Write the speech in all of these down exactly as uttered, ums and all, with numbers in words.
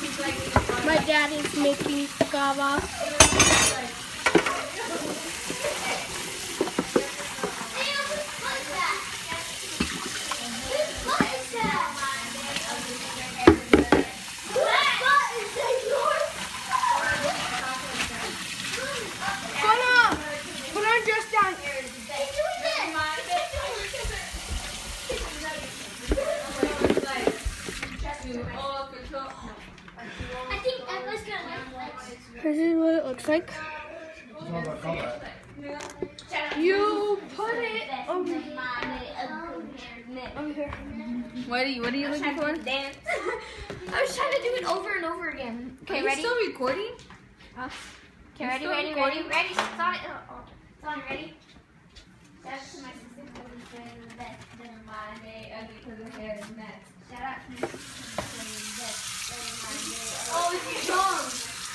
My dad is making kava. This is what it looks like. You put it over, over here. What are you, what are you looking for? Dance. I was trying to do it over and over again. Okay, are ready? you still recording? Uh, okay, ready, ready, ready, ready. It's on it. Oh, it's on. Ready? That's my sister because it's the best. Then my day ugly because her hair is next. Shout out to my sister. Oh, it's your song.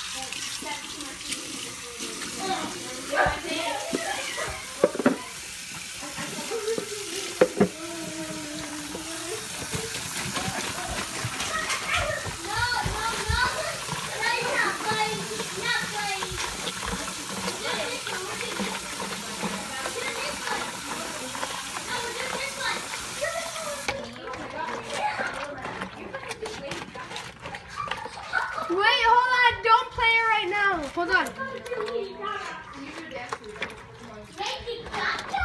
Wait, hold on. Don't play it right now. Hold on.